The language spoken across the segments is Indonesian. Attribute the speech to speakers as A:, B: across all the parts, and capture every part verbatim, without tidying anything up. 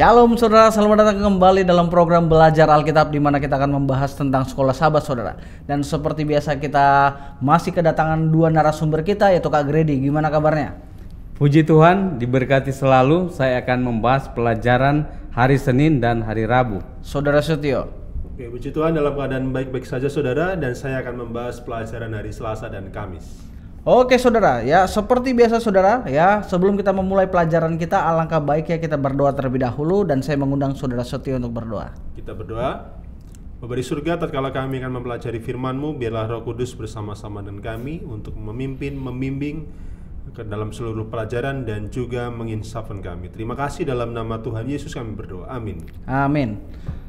A: Shalom saudara, selamat datang kembali dalam program Belajar Alkitab di mana kita akan membahas tentang sekolah sahabat saudara. Dan seperti biasa kita masih kedatangan dua narasumber kita yaitu Kak Grady. Gimana kabarnya?
B: Puji Tuhan, diberkati selalu. Saya akan membahas pelajaran hari Senin dan hari Rabu.
A: Saudara Setio.
C: Oke, puji Tuhan dalam keadaan baik-baik saja saudara, dan saya akan membahas pelajaran hari Selasa dan Kamis.
A: Oke saudara, ya seperti biasa saudara, ya sebelum kita memulai pelajaran kita, alangkah baiknya kita berdoa terlebih dahulu, dan saya mengundang saudara Setio untuk berdoa.
C: Kita berdoa. Bapa di surga, tatkala kami akan mempelajari firman-Mu, biarlah Roh Kudus bersama-sama dengan kami untuk memimpin, membimbing ke dalam seluruh pelajaran dan juga menginsafkan kami. Terima kasih, dalam nama Tuhan Yesus kami berdoa. Amin.
A: Amin.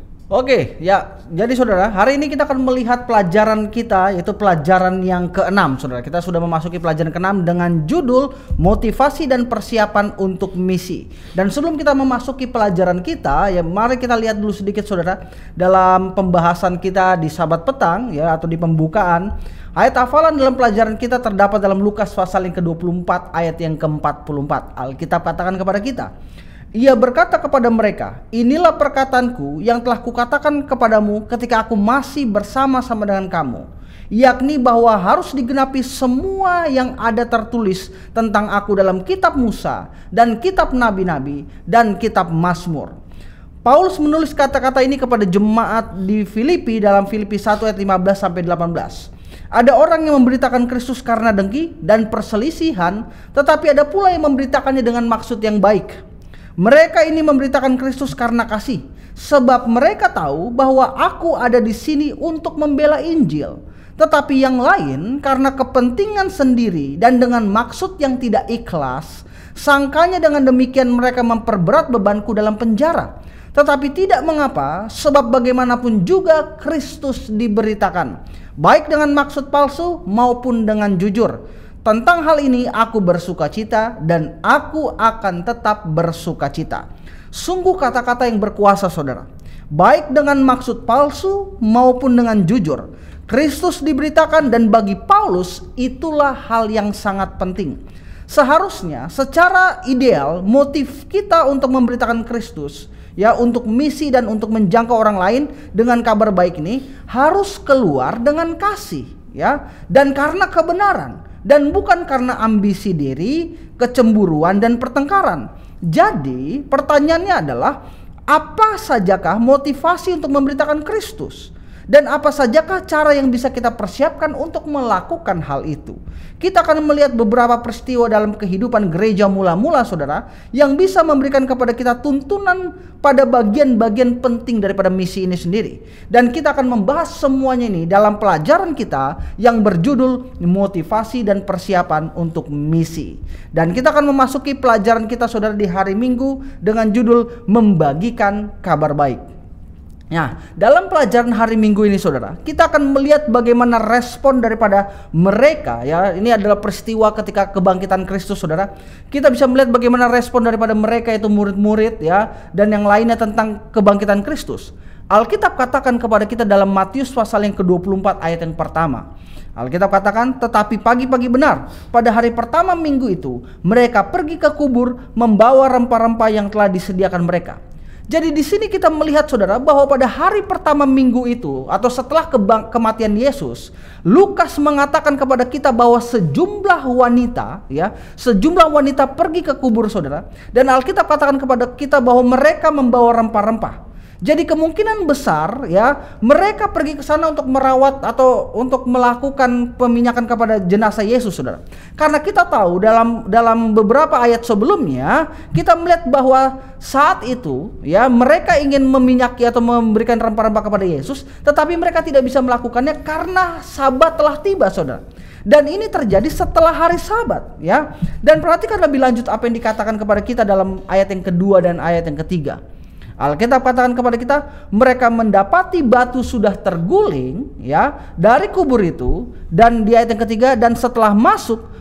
A: Oke, ya, jadi saudara, hari ini kita akan melihat pelajaran kita, yaitu pelajaran yang keenam, saudara. Kita sudah memasuki pelajaran keenam dengan judul motivasi dan persiapan untuk misi. Dan sebelum kita memasuki pelajaran kita, ya mari kita lihat dulu sedikit saudara, dalam pembahasan kita di Sabat petang, ya atau di pembukaan, ayat hafalan dalam pelajaran kita terdapat dalam Lukas pasal yang ke dua puluh empat ayat yang ke empat puluh empat. Alkitab katakan kepada kita, ia berkata kepada mereka, inilah perkataanku yang telah kukatakan kepadamu ketika aku masih bersama-sama dengan kamu, yakni bahwa harus digenapi semua yang ada tertulis tentang aku dalam kitab Musa dan kitab Nabi-Nabi dan kitab Mazmur. Paulus menulis kata-kata ini kepada jemaat di Filipi dalam Filipi satu ayat lima belas sampai delapan belas. Ada orang yang memberitakan Kristus karena dengki dan perselisihan, tetapi ada pula yang memberitakannya dengan maksud yang baik. Mereka ini memberitakan Kristus karena kasih, sebab mereka tahu bahwa aku ada di sini untuk membela Injil. Tetapi yang lain karena kepentingan sendiri dan dengan maksud yang tidak ikhlas, sangkanya dengan demikian mereka memperberat bebanku dalam penjara. Tetapi tidak mengapa, sebab bagaimanapun juga Kristus diberitakan, baik dengan maksud palsu maupun dengan jujur. Tentang hal ini aku bersukacita dan aku akan tetap bersukacita. Sungguh kata-kata yang berkuasa saudara, baik dengan maksud palsu maupun dengan jujur. Kristus diberitakan, dan bagi Paulus itulah hal yang sangat penting. Seharusnya secara ideal motif kita untuk memberitakan Kristus, ya untuk misi dan untuk menjangkau orang lain dengan kabar baik ini harus keluar dengan kasih, ya, dan karena kebenaran, dan bukan karena ambisi diri, kecemburuan dan pertengkaran. Jadi pertanyaannya adalah, apa sajakah motivasi untuk memberitakan Kristus? Dan apa sajakah cara yang bisa kita persiapkan untuk melakukan hal itu? Kita akan melihat beberapa peristiwa dalam kehidupan gereja mula-mula saudara, yang bisa memberikan kepada kita tuntunan pada bagian-bagian penting daripada misi ini sendiri. Dan kita akan membahas semuanya ini dalam pelajaran kita yang berjudul motivasi dan persiapan untuk misi. Dan kita akan memasuki pelajaran kita saudara di hari Minggu dengan judul membagikan kabar baik. Nah, dalam pelajaran hari Minggu ini saudara, kita akan melihat bagaimana respon daripada mereka, ya. Ini adalah peristiwa ketika kebangkitan Kristus saudara. Kita bisa melihat bagaimana respon daripada mereka, itu murid-murid, ya, dan yang lainnya tentang kebangkitan Kristus. Alkitab katakan kepada kita dalam Matius pasal yang ke dua puluh empat ayat yang pertama. Alkitab katakan, tetapi pagi-pagi benar, pada hari pertama minggu itu, mereka pergi ke kubur membawa rempah-rempah yang telah disediakan mereka. Jadi di sini kita melihat saudara bahwa pada hari pertama minggu itu atau setelah kebang- kematian Yesus, Lukas mengatakan kepada kita bahwa sejumlah wanita, ya, sejumlah wanita pergi ke kubur saudara, dan Alkitab katakan kepada kita bahwa mereka membawa rempah-rempah. Jadi kemungkinan besar, ya, mereka pergi ke sana untuk merawat atau untuk melakukan peminyakan kepada jenazah Yesus saudara. Karena kita tahu dalam dalam beberapa ayat sebelumnya kita melihat bahwa saat itu, ya, mereka ingin meminyaki atau memberikan rempah-rempah kepada Yesus, tetapi mereka tidak bisa melakukannya karena Sabat telah tiba saudara. Dan ini terjadi setelah hari Sabat, ya. Dan perhatikan lebih lanjut apa yang dikatakan kepada kita dalam ayat yang kedua dan ayat yang ketiga. Alkitab katakan kepada kita, mereka mendapati batu sudah terguling, ya, dari kubur itu, dan di ayat yang ketiga, dan setelah masuk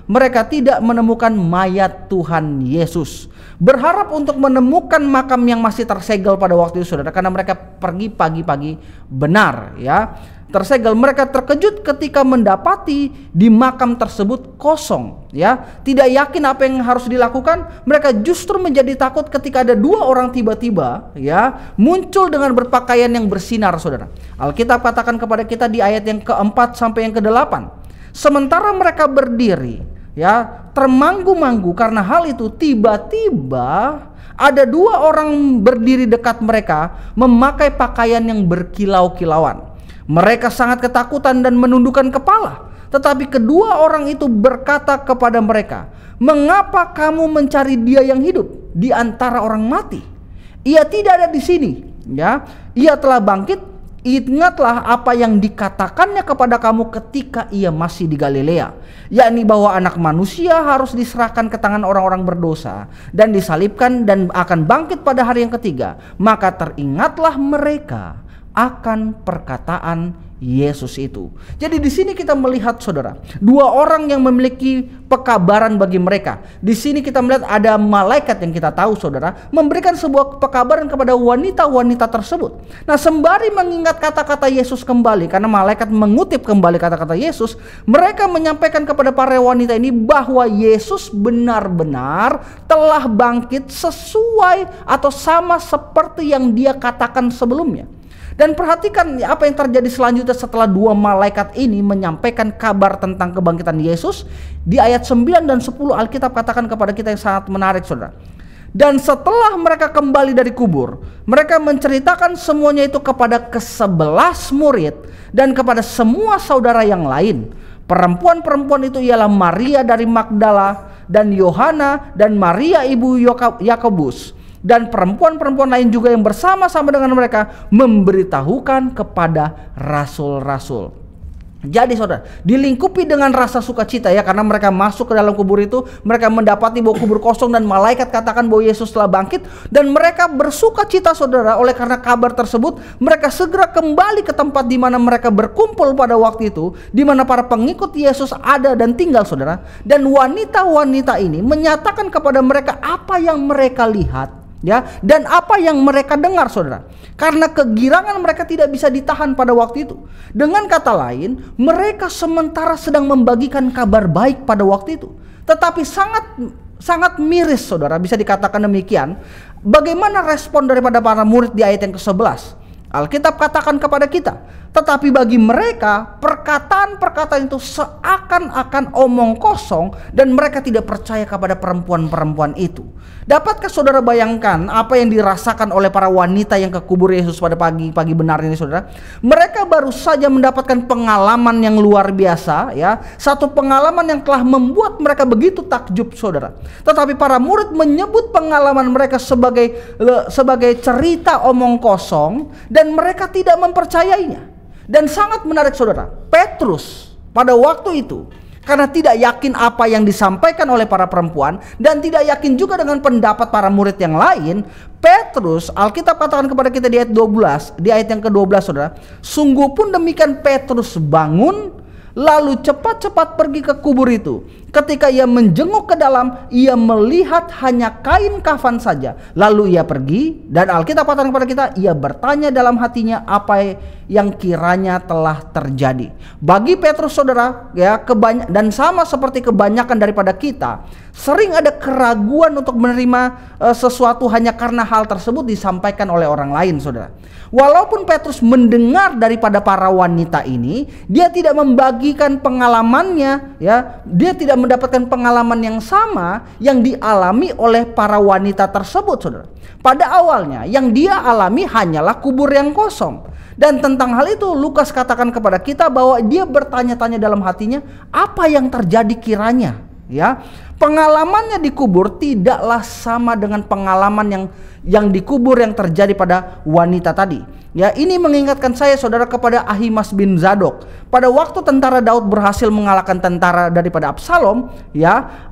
A: mereka tidak menemukan mayat Tuhan Yesus. Berharap untuk menemukan makam yang masih tersegel pada waktu itu, saudara, karena mereka pergi pagi-pagi benar, ya, tersegel. Mereka terkejut ketika mendapati di makam tersebut kosong, ya, tidak yakin apa yang harus dilakukan. Mereka justru menjadi takut ketika ada dua orang tiba-tiba, ya, muncul dengan berpakaian yang bersinar, saudara. Alkitab katakan kepada kita di ayat yang keempat sampai yang kedelapan, sementara mereka berdiri, ya, termanggu-manggu karena hal itu, tiba-tiba ada dua orang berdiri dekat mereka memakai pakaian yang berkilau-kilauan. Mereka sangat ketakutan dan menundukkan kepala. Tetapi kedua orang itu berkata kepada mereka, "Mengapa kamu mencari Dia yang hidup di antara orang mati? Ia tidak ada di sini, ya. Ia telah bangkit. Ingatlah apa yang dikatakannya kepada kamu ketika ia masih di Galilea, yakni bahwa anak manusia harus diserahkan ke tangan orang-orang berdosa dan disalibkan dan akan bangkit pada hari yang ketiga. Maka teringatlah mereka akan perkataan Yesus itu." Jadi di sini kita melihat, saudara, dua orang yang memiliki pekabaran bagi mereka. Di sini kita melihat ada malaikat yang kita tahu, saudara, memberikan sebuah pekabaran kepada wanita-wanita tersebut. Nah, sembari mengingat kata-kata Yesus kembali, karena malaikat mengutip kembali kata-kata Yesus, mereka menyampaikan kepada para wanita ini bahwa Yesus benar-benar telah bangkit sesuai atau sama seperti yang Dia katakan sebelumnya. Dan perhatikan apa yang terjadi selanjutnya setelah dua malaikat ini menyampaikan kabar tentang kebangkitan Yesus. Di ayat sembilan dan sepuluh Alkitab katakan kepada kita yang sangat menarik, saudara. Dan setelah mereka kembali dari kubur, mereka menceritakan semuanya itu kepada kesebelas murid dan kepada semua saudara yang lain. Perempuan-perempuan itu ialah Maria dari Magdala dan Yohana dan Maria ibu Yakobus. Dan perempuan-perempuan lain juga yang bersama-sama dengan mereka memberitahukan kepada rasul-rasul. Jadi, saudara, dilingkupi dengan rasa sukacita, ya, karena mereka masuk ke dalam kubur itu, mereka mendapati bahwa kubur kosong dan malaikat katakan bahwa Yesus telah bangkit, dan mereka bersukacita, saudara, oleh karena kabar tersebut. Mereka segera kembali ke tempat di mana mereka berkumpul pada waktu itu, di mana para pengikut Yesus ada dan tinggal, saudara. Dan wanita-wanita ini menyatakan kepada mereka apa yang mereka lihat, ya, dan apa yang mereka dengar, saudara. Karena kegirangan mereka tidak bisa ditahan pada waktu itu. Dengan kata lain, mereka sementara sedang membagikan kabar baik pada waktu itu, tetapi sangat sangat miris, saudara, bisa dikatakan demikian. Bagaimana respon daripada para murid di ayat yang kesebelas? Alkitab katakan kepada kita, tetapi bagi mereka perkataan-perkataan itu seakan-akan omong kosong dan mereka tidak percaya kepada perempuan-perempuan itu. Dapatkah saudara bayangkan apa yang dirasakan oleh para wanita yang ke kubur Yesus pada pagi-pagi benar ini, saudara? Mereka baru saja mendapatkan pengalaman yang luar biasa, ya, satu pengalaman yang telah membuat mereka begitu takjub, saudara. Tetapi para murid menyebut pengalaman mereka sebagai sebagai cerita omong kosong dan mereka tidak mempercayainya. Dan sangat menarik, saudara, Petrus pada waktu itu, karena tidak yakin apa yang disampaikan oleh para perempuan dan tidak yakin juga dengan pendapat para murid yang lain, Petrus, Alkitab katakan kepada kita di ayat dua belas, di ayat yang kedua belas, saudara, sungguh pun demikian Petrus bangun lalu cepat-cepat pergi ke kubur itu. Ketika ia menjenguk ke dalam, ia melihat hanya kain kafan saja. Lalu ia pergi, dan Alkitab katakan kepada kita, ia bertanya dalam hatinya apa yang kiranya telah terjadi. Bagi Petrus, saudara, ya, kebany- dan sama seperti kebanyakan daripada kita, sering ada keraguan untuk menerima uh, sesuatu hanya karena hal tersebut disampaikan oleh orang lain, saudara. Walaupun Petrus mendengar daripada para wanita ini, dia tidak membagikan pengalamannya, ya, dia tidak mendapatkan pengalaman yang sama yang dialami oleh para wanita tersebut, saudara. Pada awalnya yang dia alami hanyalah kubur yang kosong. Dan tentang hal itu Lukas katakan kepada kita bahwa dia bertanya-tanya dalam hatinya, apa yang terjadi kiranya, ya. Pengalamannya di kubur tidaklah sama dengan pengalaman yang yang dikubur yang terjadi pada wanita tadi. Ya, ini mengingatkan saya, saudara, kepada Ahimas bin Zadok. Pada waktu tentara Daud berhasil mengalahkan tentara daripada Absalom, ya,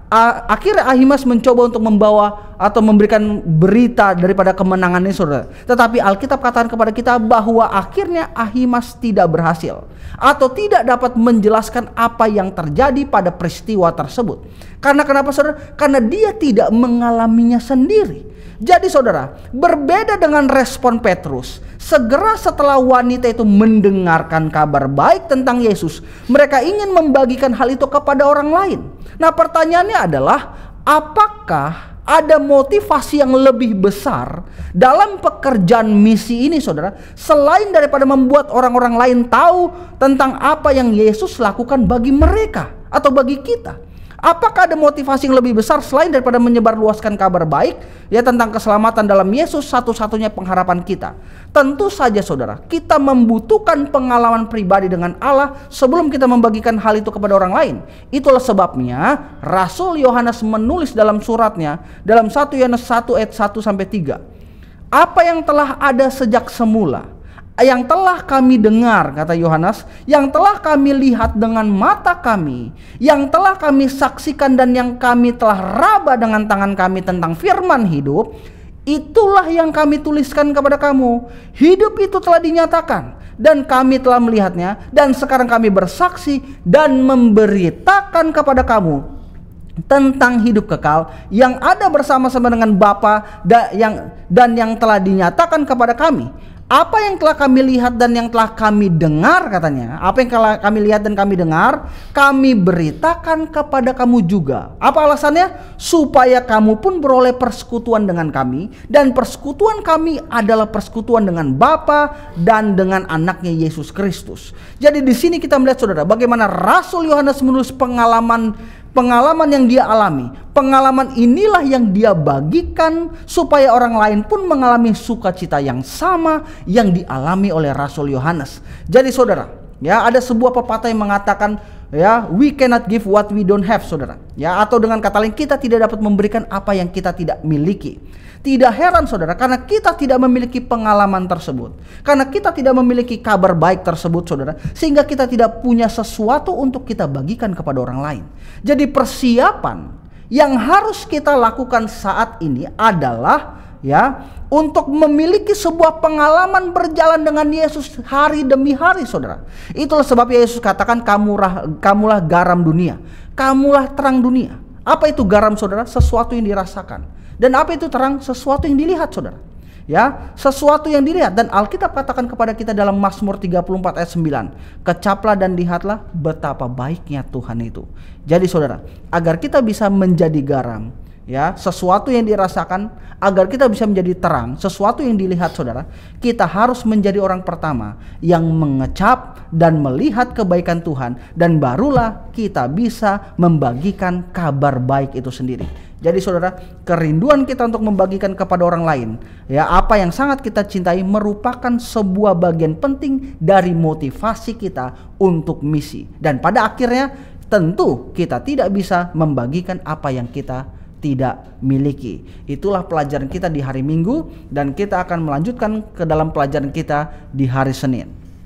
A: A- akhirnya Ahimaas mencoba untuk membawa atau memberikan berita daripada kemenangan ini, saudara. Tetapi Alkitab katakan kepada kita bahwa akhirnya Ahimaas tidak berhasil atau tidak dapat menjelaskan apa yang terjadi pada peristiwa tersebut. Karena kenapa, saudara? Karena dia tidak mengalaminya sendiri. Jadi saudara, berbeda dengan respon Petrus, segera setelah wanita itu mendengarkan kabar baik tentang Yesus, mereka ingin membagikan hal itu kepada orang lain. Nah, pertanyaannya adalah, apakah ada motivasi yang lebih besar dalam pekerjaan misi ini, saudara, selain daripada membuat orang-orang lain tahu tentang apa yang Yesus lakukan bagi mereka atau bagi kita? Apakah ada motivasi yang lebih besar selain daripada menyebarluaskan kabar baik ya tentang keselamatan dalam Yesus, satu-satunya pengharapan kita? Tentu saja, saudara, kita membutuhkan pengalaman pribadi dengan Allah sebelum kita membagikan hal itu kepada orang lain. Itulah sebabnya Rasul Yohanes menulis dalam suratnya dalam satu Yohanes satu ayat satu sampai tiga. Apa yang telah ada sejak semula, yang telah kami dengar, kata Yohanes, yang telah kami lihat dengan mata kami, yang telah kami saksikan dan yang kami telah raba dengan tangan kami tentang firman hidup, itulah yang kami tuliskan kepada kamu. Hidup itu telah dinyatakan dan kami telah melihatnya, dan sekarang kami bersaksi dan memberitakan kepada kamu tentang hidup kekal yang ada bersama-sama dengan Bapa dan yang dan yang telah dinyatakan kepada kami. Apa yang telah kami lihat dan yang telah kami dengar, katanya, apa yang telah kami lihat dan kami dengar, kami beritakan kepada kamu juga. Apa alasannya? Supaya kamu pun beroleh persekutuan dengan kami, dan persekutuan kami adalah persekutuan dengan Bapa dan dengan anaknya Yesus Kristus. Jadi di sini kita melihat, saudara, bagaimana Rasul Yohanes menulis pengalaman Pengalaman yang dia alami. Pengalaman inilah yang dia bagikan supaya orang lain pun mengalami sukacita yang sama yang dialami oleh Rasul Yohanes. Jadi saudara, ya, ada sebuah pepatah yang mengatakan, ya, we cannot give what we don't have, saudara. Ya, atau dengan kata lain, kita tidak dapat memberikan apa yang kita tidak miliki. Tidak heran, saudara, karena kita tidak memiliki pengalaman tersebut, karena kita tidak memiliki kabar baik tersebut, saudara, sehingga kita tidak punya sesuatu untuk kita bagikan kepada orang lain. Jadi persiapan yang harus kita lakukan saat ini adalah, ya, untuk memiliki sebuah pengalaman berjalan dengan Yesus hari demi hari, saudara. Itulah sebabnya Yesus katakan, kamulah, kamulah garam dunia, kamulah terang dunia. Apa itu garam, saudara? Sesuatu yang dirasakan. Dan apa itu terang? Sesuatu yang dilihat, saudara. Ya, sesuatu yang dilihat. Dan Alkitab katakan kepada kita dalam Mazmur tiga puluh empat ayat sembilan, kecaplah dan lihatlah betapa baiknya Tuhan itu. Jadi saudara, agar kita bisa menjadi garam, ya, sesuatu yang dirasakan, agar kita bisa menjadi terang, sesuatu yang dilihat, saudara, kita harus menjadi orang pertama yang mengecap dan melihat kebaikan Tuhan, dan barulah kita bisa membagikan kabar baik itu sendiri. Jadi saudara, kerinduan kita untuk membagikan kepada orang lain, ya, apa yang sangat kita cintai, merupakan sebuah bagian penting dari motivasi kita untuk misi. Dan pada akhirnya tentu kita tidak bisa membagikan apa yang kita tidak miliki. Itulah pelajaran kita di hari Minggu, dan kita akan melanjutkan ke dalam pelajaran kita di hari Senin.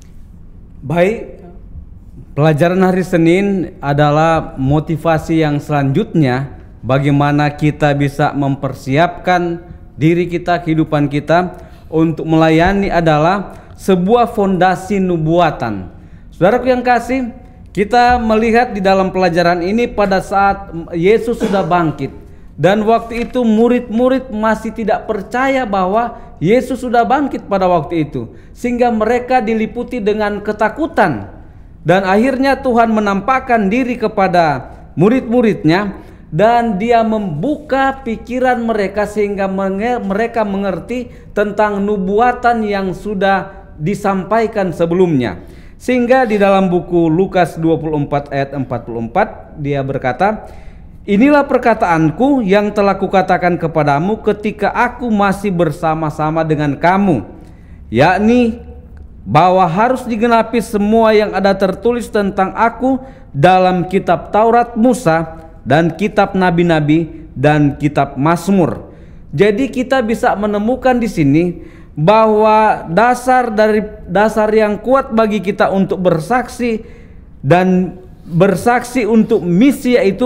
B: Baik, pelajaran hari Senin adalah motivasi yang selanjutnya, bagaimana kita bisa mempersiapkan diri kita, kehidupan kita untuk melayani, adalah sebuah fondasi nubuatan. Saudaraku yang kasih, kita melihat di dalam pelajaran ini pada saat Yesus sudah bangkit, dan waktu itu murid-murid masih tidak percaya bahwa Yesus sudah bangkit pada waktu itu, sehingga mereka diliputi dengan ketakutan. Dan akhirnya Tuhan menampakkan diri kepada murid-muridnya, dan dia membuka pikiran mereka sehingga mereka mengerti tentang nubuatan yang sudah disampaikan sebelumnya. Sehingga di dalam buku Lukas dua puluh empat ayat empat puluh empat dia berkata, inilah perkataanku yang telah kukatakan kepadamu ketika aku masih bersama-sama dengan kamu, yakni bahwa harus digenapi semua yang ada tertulis tentang aku dalam kitab Taurat Musa dan kitab nabi-nabi dan kitab Mazmur. Jadi kita bisa menemukan di sini bahwa dasar dari dasar yang kuat bagi kita untuk bersaksi dan bersaksi untuk misi, yaitu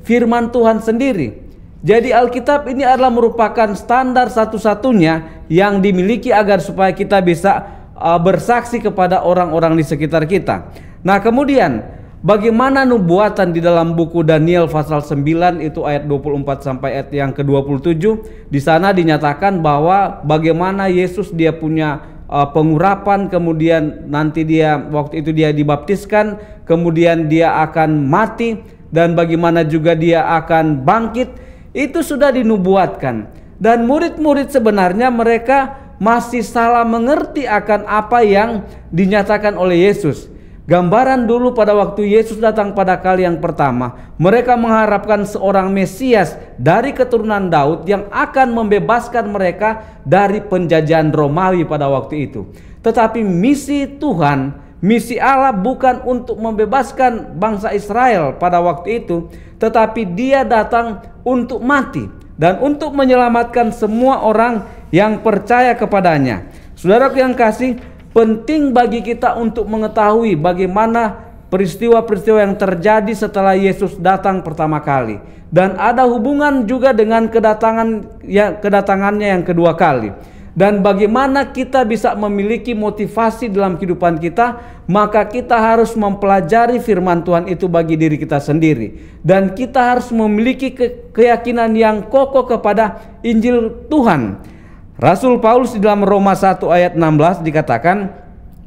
B: firman Tuhan sendiri. Jadi Alkitab ini adalah merupakan standar satu-satunya yang dimiliki agar supaya kita bisa uh, bersaksi kepada orang-orang di sekitar kita. Nah, kemudian bagaimana nubuatan di dalam buku Daniel pasal sembilan itu ayat dua puluh empat sampai ayat yang ke dua puluh tujuh. Di sana dinyatakan bahwa bagaimana Yesus dia punya uh, pengurapan, kemudian nanti dia waktu itu dia dibaptiskan, kemudian dia akan mati, dan bagaimana juga dia akan bangkit. Itu sudah dinubuatkan, dan murid-murid sebenarnya mereka masih salah mengerti akan apa yang dinyatakan oleh Yesus. Gambaran dulu pada waktu Yesus datang pada kali yang pertama, mereka mengharapkan seorang Mesias dari keturunan Daud yang akan membebaskan mereka dari penjajahan Romawi pada waktu itu. Tetapi misi Tuhan, misi Allah bukan untuk membebaskan bangsa Israel pada waktu itu, tetapi dia datang untuk mati dan untuk menyelamatkan semua orang yang percaya kepadanya. Saudaraku yang kasih, penting bagi kita untuk mengetahui bagaimana peristiwa-peristiwa yang terjadi setelah Yesus datang pertama kali, dan ada hubungan juga dengan kedatangan ya, kedatangannya yang kedua kali. Dan bagaimana kita bisa memiliki motivasi dalam kehidupan kita, maka kita harus mempelajari firman Tuhan itu bagi diri kita sendiri. Dan kita harus memiliki ke keyakinan yang kokoh kepada Injil Tuhan. Rasul Paulus di dalam Roma satu ayat enam belas dikatakan,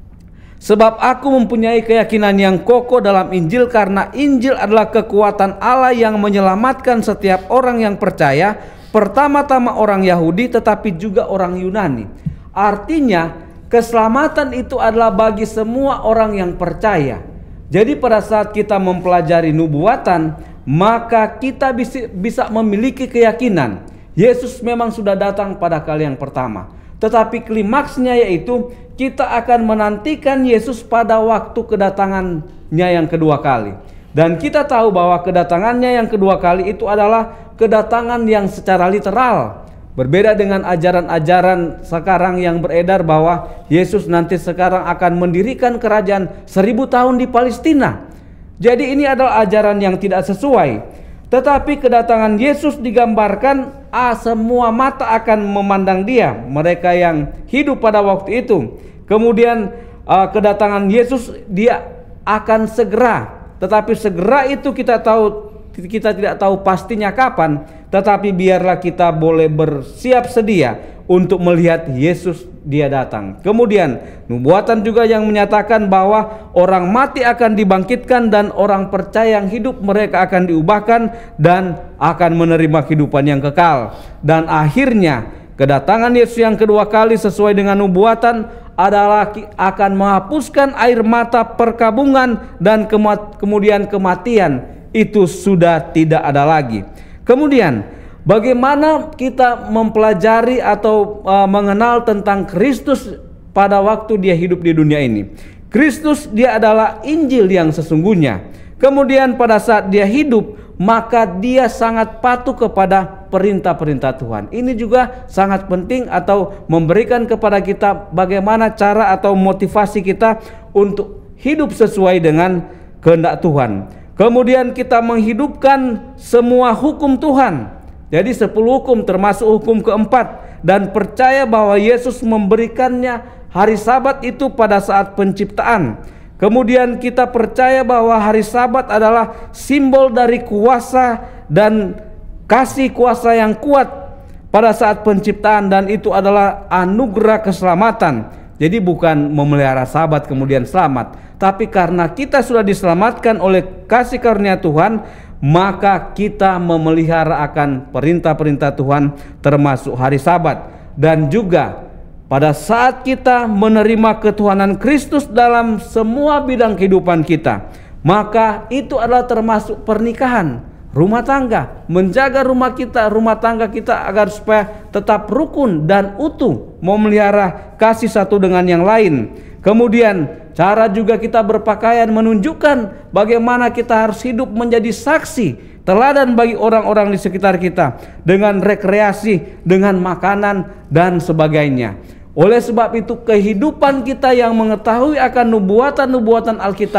B: sebab aku mempunyai keyakinan yang kokoh dalam Injil, karena Injil adalah kekuatan Allah yang menyelamatkan setiap orang yang percaya, pertama-tama orang Yahudi tetapi juga orang Yunani. Artinya keselamatan itu adalah bagi semua orang yang percaya. Jadi pada saat kita mempelajari nubuatan, maka kita bisa, bisa memiliki keyakinan Yesus memang sudah datang pada kali yang pertama. Tetapi klimaksnya yaitu kita akan menantikan Yesus pada waktu kedatangannya yang kedua kali. Dan kita tahu bahwa kedatangannya yang kedua kali itu adalah kedatangan yang secara literal. Berbeda dengan ajaran-ajaran sekarang yang beredar bahwa Yesus nanti sekarang akan mendirikan kerajaan seribu tahun di Palestina. Jadi ini adalah ajaran yang tidak sesuai. Tetapi kedatangan Yesus digambarkan ah, semua mata akan memandang dia, mereka yang hidup pada waktu itu. Kemudian ah, kedatangan Yesus dia akan segera. Tetapi segera itu kita tahu, kita tidak tahu pastinya kapan, tetapi biarlah kita boleh bersiap sedia untuk melihat Yesus dia datang. Kemudian nubuatan juga yang menyatakan bahwa orang mati akan dibangkitkan dan orang percaya yang hidup mereka akan diubahkan dan akan menerima kehidupan yang kekal. Dan akhirnya kedatangan Yesus yang kedua kali sesuai dengan nubuatan adalah akan menghapuskan air mata perkabungan dan kemudian kematian itu sudah tidak ada lagi. Kemudian bagaimana kita mempelajari atau uh, mengenal tentang Kristus pada waktu dia hidup di dunia ini? Kristus dia adalah Injil yang sesungguhnya. Kemudian pada saat dia hidup, maka dia sangat patuh kepada perintah-perintah Tuhan. Ini juga sangat penting atau memberikan kepada kita bagaimana cara atau motivasi kita untuk hidup sesuai dengan kehendak Tuhan. Kemudian kita menghidupkan semua hukum Tuhan. Jadi sepuluh hukum termasuk hukum keempat, dan percaya bahwa Yesus memberikannya hari Sabat itu pada saat penciptaan. Kemudian kita percaya bahwa hari Sabat adalah simbol dari kuasa dan kasih kuasa yang kuat pada saat penciptaan, dan itu adalah anugerah keselamatan. Jadi bukan memelihara Sabat kemudian selamat, tapi karena kita sudah diselamatkan oleh kasih karunia Tuhan, maka kita memelihara akan perintah-perintah Tuhan termasuk hari Sabat. Dan juga pada saat kita menerima ketuhanan Kristus dalam semua bidang kehidupan kita, maka itu adalah termasuk pernikahan, rumah tangga, menjaga rumah kita, rumah tangga kita agar supaya tetap rukun dan utuh, memelihara kasih satu dengan yang lain. Kemudian cara juga kita berpakaian menunjukkan bagaimana kita harus hidup menjadi saksi, teladan bagi orang-orang di sekitar kita, dengan rekreasi, dengan makanan dan sebagainya. Oleh sebab itu kehidupan kita yang mengetahui akan nubuatan-nubuatan Alkitab,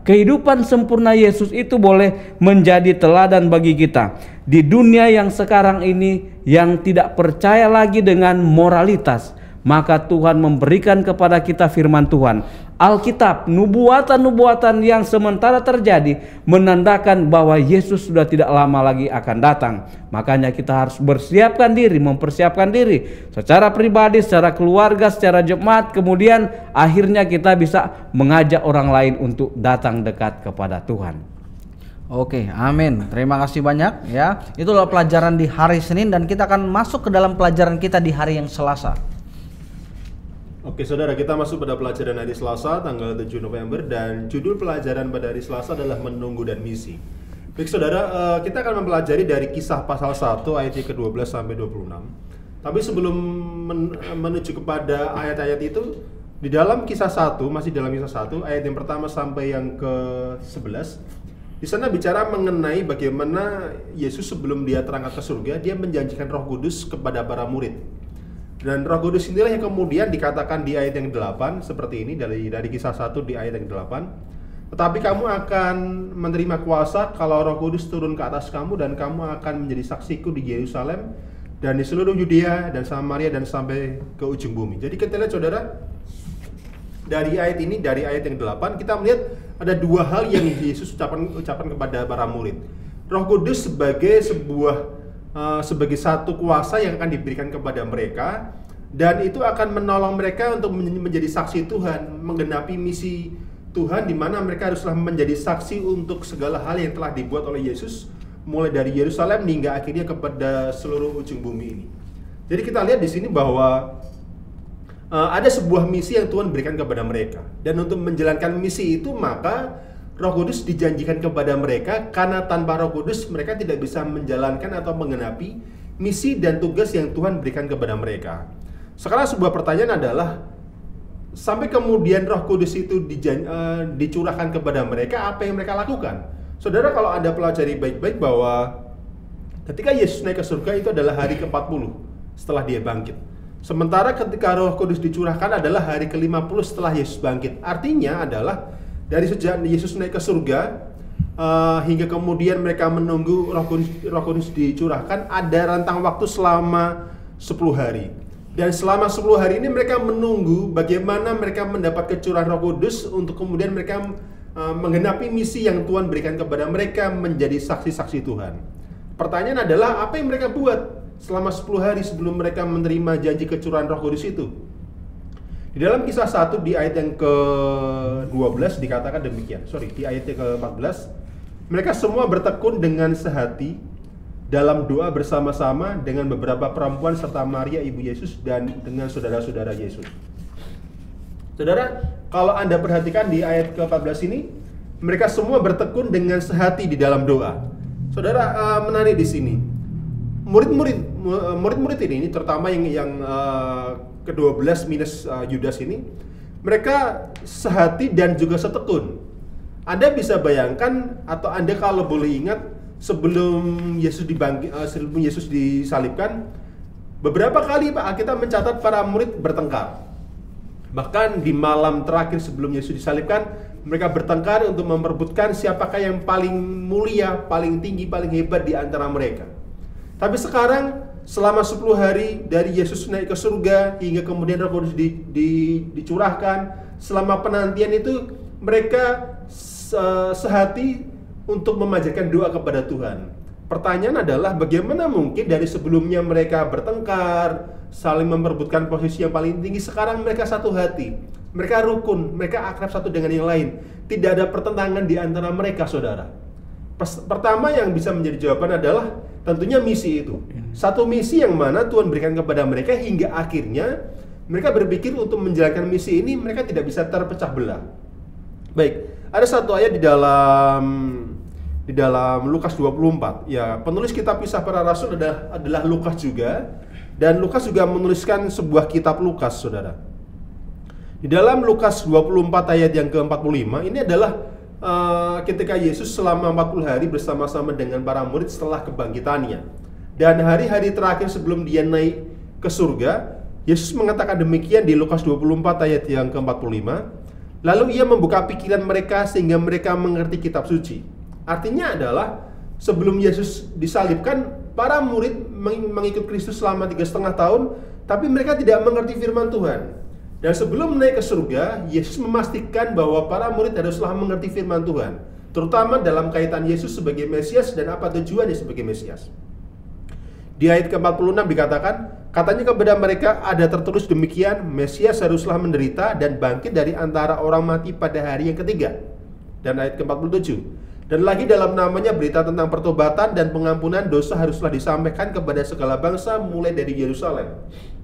B: kehidupan sempurna Yesus itu boleh menjadi teladan bagi kita di dunia yang sekarang ini yang tidak percaya lagi dengan moralitas. Maka Tuhan memberikan kepada kita firman Tuhan, Alkitab, nubuatan-nubuatan yang sementara terjadi menandakan bahwa Yesus sudah tidak lama lagi akan datang. Makanya kita harus bersiapkan diri, mempersiapkan diri secara pribadi, secara keluarga, secara jemaat. Kemudian akhirnya kita bisa mengajak orang lain untuk datang dekat kepada Tuhan.
A: Oke, amin. Terima kasih banyak ya. Itulah pelajaran di hari Senin dan kita akan masuk ke dalam pelajaran kita di hari yang Selasa.
C: Oke saudara, kita masuk pada pelajaran hari Selasa tanggal tujuh November dan judul pelajaran pada hari Selasa adalah menunggu dan misi. Baik saudara, uh, kita akan mempelajari dari Kisah pasal satu ayat ke dua belas sampai dua puluh enam. Tapi sebelum men- menuju kepada ayat-ayat itu, di dalam Kisah satu, masih dalam Kisah satu, ayat yang pertama sampai yang ke sebelas, di sana bicara mengenai bagaimana Yesus sebelum dia terangkat ke surga, dia menjanjikan Roh Kudus kepada para murid. Dan Roh Kudus inilah yang kemudian dikatakan di ayat yang delapan seperti ini, dari dari Kisah satu di ayat yang delapan. Tetapi kamu akan menerima kuasa kalau Roh Kudus turun ke atas kamu, dan kamu akan menjadi saksiku di Yerusalem dan di seluruh Yudea dan Samaria dan sampai ke ujung bumi. Jadi kita lihat saudara, dari ayat ini, dari ayat yang delapan kita melihat ada dua hal yang Yesus ucapkan, ucapkan kepada para murid. Roh Kudus sebagai sebuah Uh, sebagai satu kuasa yang akan diberikan kepada mereka, dan itu akan menolong mereka untuk menjadi saksi Tuhan, menggenapi misi Tuhan, di mana mereka haruslah menjadi saksi untuk segala hal yang telah dibuat oleh Yesus, mulai dari Yerusalem hingga akhirnya kepada seluruh ujung bumi ini. Jadi kita lihat di sini bahwa uh, ada sebuah misi yang Tuhan berikan kepada mereka, dan untuk menjalankan misi itu maka Roh Kudus dijanjikan kepada mereka, karena tanpa Roh Kudus mereka tidak bisa menjalankan atau menggenapi misi dan tugas yang Tuhan berikan kepada mereka. Sekarang sebuah pertanyaan adalah, sampai kemudian Roh Kudus itu dijan- uh, dicurahkan kepada mereka, apa yang mereka lakukan? Saudara, kalau Anda pelajari baik-baik bahwa ketika Yesus naik ke surga itu adalah hari ke empat puluh setelah dia bangkit. Sementara ketika Roh Kudus dicurahkan adalah hari ke lima puluh setelah Yesus bangkit. Artinya adalah dari sejak Yesus naik ke surga uh, hingga kemudian mereka menunggu Roh Kudus, Roh Kudus dicurahkan, ada rentang waktu selama sepuluh hari. Dan selama sepuluh hari ini mereka menunggu bagaimana mereka mendapat kecurahan Roh Kudus untuk kemudian mereka uh, menggenapi misi yang Tuhan berikan kepada mereka, menjadi saksi-saksi Tuhan. Pertanyaan adalah, apa yang mereka buat selama sepuluh hari sebelum mereka menerima janji kecurahan Roh Kudus itu? Di dalam Kisah satu di ayat yang ke dua belas dikatakan demikian. Sorry, di ayat yang ke empat belas, mereka semua bertekun dengan sehati dalam doa bersama-sama dengan beberapa perempuan serta Maria ibu Yesus dan dengan saudara-saudara Yesus. Saudara, kalau Anda perhatikan di ayat ke empat belas ini, mereka semua bertekun dengan sehati di dalam doa. Saudara, uh, menarik di sini. Murid-murid murid-murid ini, terutama yang yang uh, kedua belas minus uh, Yudas ini, mereka sehati dan juga setekun. Anda bisa bayangkan, atau Anda kalau boleh ingat, sebelum Yesus dibangkit, uh, sebelum Yesus disalibkan, beberapa kali Pak Alkitab mencatat para murid bertengkar. Bahkan di malam terakhir sebelum Yesus disalibkan, mereka bertengkar untuk memperebutkan siapakah yang paling mulia, paling tinggi, paling hebat di antara mereka. Tapi sekarang selama sepuluh hari dari Yesus naik ke surga hingga kemudian Roh Kudus di, di, dicurahkan, selama penantian itu mereka se, sehati untuk memanjatkan doa kepada Tuhan. Pertanyaan adalah, bagaimana mungkin dari sebelumnya mereka bertengkar, saling memperebutkan posisi yang paling tinggi, sekarang mereka satu hati, mereka rukun, mereka akrab satu dengan yang lain, tidak ada pertentangan di antara mereka, saudara. Pertama yang bisa menjadi jawaban adalah tentunya misi itu. Satu misi yang mana Tuhan berikan kepada mereka hingga akhirnya mereka berpikir untuk menjalankan misi ini mereka tidak bisa terpecah belah. Baik, ada satu ayat di dalam di dalam Lukas dua puluh empat. Ya, penulis kitab Kisah Para Rasul adalah adalah Lukas juga, dan Lukas juga menuliskan sebuah kitab Lukas, saudara. Di dalam Lukas dua puluh empat ayat yang ke empat puluh lima, ini adalah Uh, ketika Yesus selama empat puluh hari bersama-sama dengan para murid setelah kebangkitannya. Dan hari-hari terakhir sebelum dia naik ke surga, Yesus mengatakan demikian di Lukas dua puluh empat ayat yang ke empat puluh lima. Lalu ia membuka pikiran mereka sehingga mereka mengerti kitab suci. Artinya adalah sebelum Yesus disalibkan, para murid mengikut Kristus selama tiga setengah tahun, tapi mereka tidak mengerti firman Tuhan. Dan sebelum naik ke surga, Yesus memastikan bahwa para murid haruslah mengerti firman Tuhan, terutama dalam kaitan Yesus sebagai Mesias dan apa tujuannya sebagai Mesias. Di ayat ke empat puluh enam dikatakan, katanya kepada mereka, ada tertulis demikian, Mesias haruslah menderita dan bangkit dari antara orang mati pada hari yang ketiga. Dan ayat ke empat puluh tujuh, dan lagi dalam namanya berita tentang pertobatan dan pengampunan dosa haruslah disampaikan kepada segala bangsa mulai dari Yerusalem.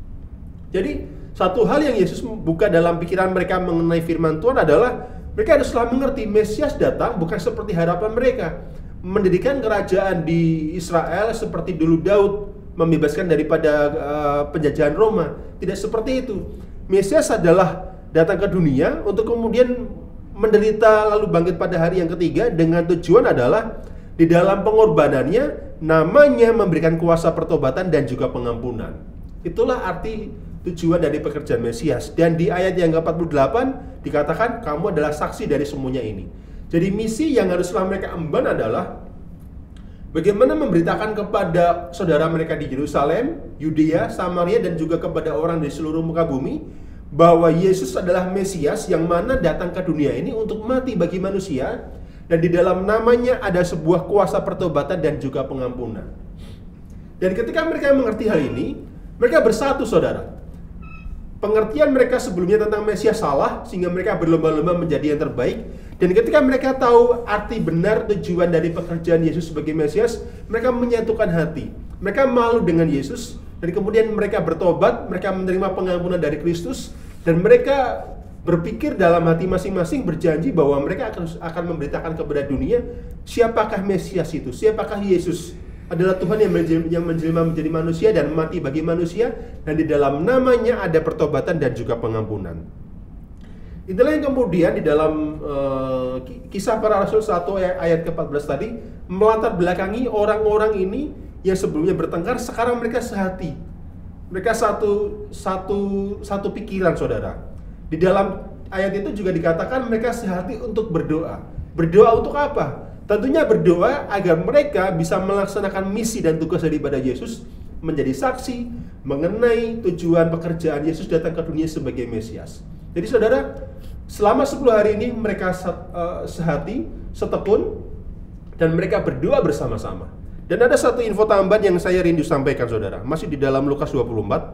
C: Jadi satu hal yang Yesus buka dalam pikiran mereka mengenai firman Tuhan adalah mereka haruslah mengerti Mesias datang bukan seperti harapan mereka, mendirikan kerajaan di Israel seperti dulu Daud, membebaskan daripada uh, penjajahan Roma. Tidak seperti itu. Mesias adalah datang ke dunia untuk kemudian menderita lalu bangkit pada hari yang ketiga, dengan tujuan adalah di dalam pengorbanannya namanya memberikan kuasa pertobatan dan juga pengampunan. Itulah arti tujuan dari pekerjaan Mesias. Dan di ayat yang ke empat puluh delapan dikatakan, kamu adalah saksi dari semuanya ini. Jadi misi yang haruslah mereka emban adalah bagaimana memberitakan kepada saudara mereka di Yerusalem, Yudea, Samaria, dan juga kepada orang di seluruh muka bumi bahwa Yesus adalah Mesias yang mana datang ke dunia ini untuk mati bagi manusia, dan di dalam namanya ada sebuah kuasa pertobatan dan juga pengampunan. Dan ketika mereka mengerti hal ini, mereka bersatu, saudara. Pengertian mereka sebelumnya tentang Mesias salah, sehingga mereka berlomba-lomba menjadi yang terbaik. Dan ketika mereka tahu arti benar tujuan dari pekerjaan Yesus sebagai Mesias, mereka menyatukan hati. Mereka malu dengan Yesus, dan kemudian mereka bertobat, mereka menerima pengampunan dari Kristus, dan mereka berpikir dalam hati masing-masing, berjanji bahwa mereka akan, akan memberitakan kepada dunia siapakah Mesias itu, siapakah Yesus. Adalah Tuhan yang menjelma, yang menjelma menjadi manusia dan mati bagi manusia, dan di dalam namanya ada pertobatan dan juga pengampunan. Itulah yang kemudian di dalam uh, Kisah Para Rasul satu ayat ke empat belas tadi melatar belakangi orang-orang ini yang sebelumnya bertengkar, sekarang mereka sehati. Mereka satu satu satu pikiran, saudara. Di dalam ayat itu juga dikatakan mereka sehati untuk berdoa. Berdoa untuk apa? Tentunya berdoa agar mereka bisa melaksanakan misi dan tugas daripada Yesus, menjadi saksi mengenai tujuan pekerjaan Yesus datang ke dunia sebagai Mesias. Jadi saudara, selama sepuluh hari ini mereka sehati, setekun, dan mereka berdoa bersama-sama. Dan ada satu info tambahan yang saya rindu sampaikan, saudara. Masih di dalam Lukas dua puluh empat.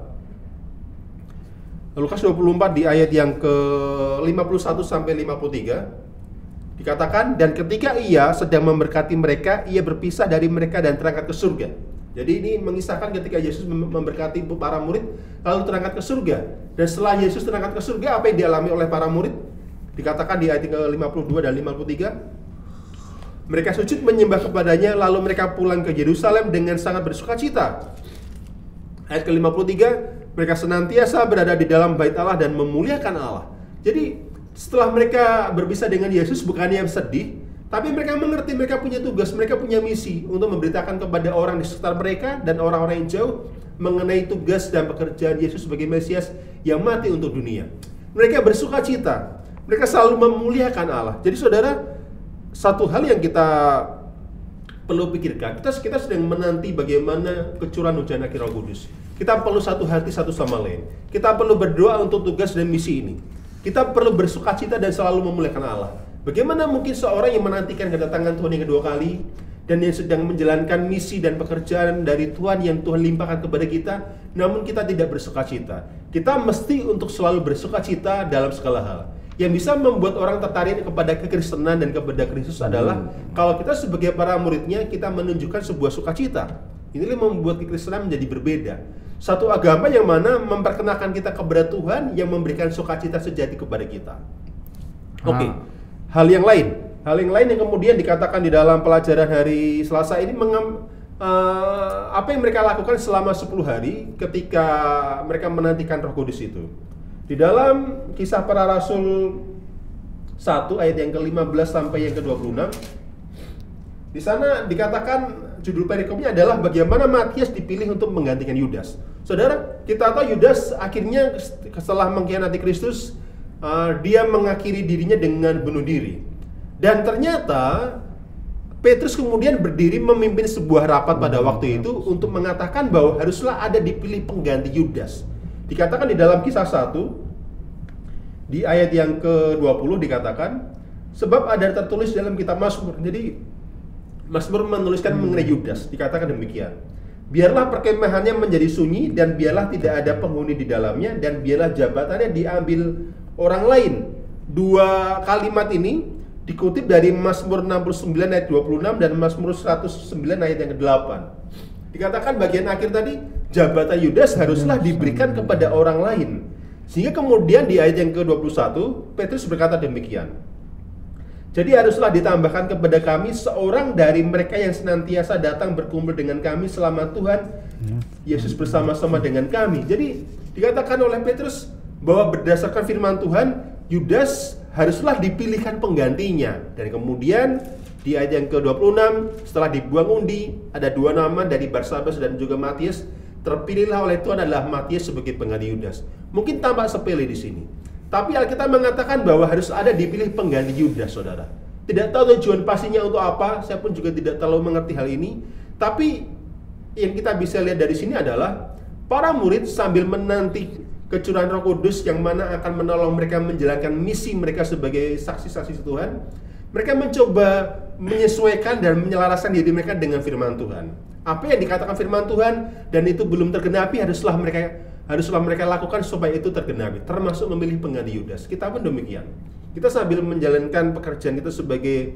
C: Lukas dua puluh empat di ayat yang ke lima puluh satu sampai lima puluh tiga. Dikatakan, dan ketika ia sedang memberkati mereka, ia berpisah dari mereka dan terangkat ke surga. Jadi ini mengisahkan ketika Yesus memberkati para murid, lalu terangkat ke surga. Dan setelah Yesus terangkat ke surga, apa yang dialami oleh para murid? Dikatakan di ayat ke lima puluh dua dan lima puluh tiga, mereka sujud menyembah kepadanya, lalu mereka pulang ke Yerusalem dengan sangat bersukacita. Ayat ke lima puluh tiga, mereka senantiasa berada di dalam bait Allah dan memuliakan Allah. Jadi setelah mereka berpisah dengan Yesus, bukannya sedih, tapi mereka mengerti mereka punya tugas, mereka punya misi untuk memberitakan kepada orang di sekitar mereka dan orang-orang yang jauh mengenai tugas dan pekerjaan Yesus sebagai Mesias yang mati untuk dunia. Mereka bersukacita, mereka selalu memuliakan Allah. Jadi saudara, satu hal yang kita perlu pikirkan, kita kita sedang menanti bagaimana kecurahan hujan akhir Roh Kudus. Kita perlu satu hati satu sama lain. Kita perlu berdoa untuk tugas dan misi ini. Kita perlu bersukacita dan selalu memuliakan Allah. Bagaimana mungkin seorang yang menantikan kedatangan Tuhan yang kedua kali, dan yang sedang menjalankan misi dan pekerjaan dari Tuhan yang Tuhan limpahkan kepada kita, namun kita tidak bersukacita. Kita mesti untuk selalu bersukacita dalam segala hal. Yang bisa membuat orang tertarik kepada kekristenan dan kepada Kristus adalah hmm. kalau kita sebagai para muridnya, kita menunjukkan sebuah sukacita. Inilah membuat kekristenan menjadi berbeda. Satu agama yang mana memperkenalkan kita kepada Tuhan, yang memberikan sukacita sejati kepada kita. Oke, okay. Hal yang lain, hal yang lain yang kemudian dikatakan di dalam pelajaran hari Selasa ini, mengam, uh, apa yang mereka lakukan selama sepuluh hari ketika mereka menantikan Roh Kudus itu. Di dalam Kisah Para Rasul satu ayat yang ke lima belas sampai yang ke dua puluh enam, di sana dikatakan judul perikopnya adalah bagaimana Matias dipilih untuk menggantikan Yudas. Saudara, kita tahu Yudas akhirnya setelah mengkhianati Kristus, uh, dia mengakhiri dirinya dengan bunuh diri. Dan ternyata Petrus kemudian berdiri memimpin sebuah rapat pada waktu itu untuk mengatakan bahwa haruslah ada dipilih pengganti Yudas. Dikatakan di dalam Kisah satu di ayat yang ke dua puluh dikatakan, sebab ada tertulis dalam kitab Mazmur. Jadi Mazmur menuliskan mengenai Yudas, dikatakan demikian. Biarlah perkemahannya menjadi sunyi dan biarlah tidak ada penghuni di dalamnya dan biarlah jabatannya diambil orang lain. Dua kalimat ini dikutip dari Mazmur enam puluh sembilan ayat dua puluh enam dan Mazmur seratus sembilan ayat yang kedelapan. Dikatakan bagian akhir tadi, jabatan Yudas haruslah diberikan kepada orang lain. Sehingga kemudian di ayat yang ke dua puluh satu Petrus berkata demikian. Jadi haruslah ditambahkan kepada kami seorang dari mereka yang senantiasa datang berkumpul dengan kami selama Tuhan Yesus bersama-sama dengan kami. Jadi dikatakan oleh Petrus bahwa berdasarkan firman Tuhan, Yudas haruslah dipilihkan penggantinya. Dan kemudian di ayat yang ke dua puluh enam, setelah dibuang undi, ada dua nama dari Barsabas dan juga Matius. Terpilihlah oleh Tuhan adalah Matius sebagai pengganti Yudas. Mungkin tampak sepele di sini, tapi Alkitab mengatakan bahwa harus ada dipilih pengganti Yudas, saudara. Tidak tahu tujuan pastinya untuk apa, saya pun juga tidak terlalu mengerti hal ini. Tapi yang kita bisa lihat dari sini adalah para murid sambil menanti kecurahan Roh Kudus yang mana akan menolong mereka menjalankan misi mereka sebagai saksi-saksi Tuhan. Mereka mencoba menyesuaikan dan menyelaraskan diri mereka dengan firman Tuhan. Apa yang dikatakan firman Tuhan dan itu belum tergenapi, haruslah mereka haruslah mereka lakukan supaya itu tergenapi, termasuk memilih pengganti Yudas. Kita pun demikian. Kita sambil menjalankan pekerjaan kita sebagai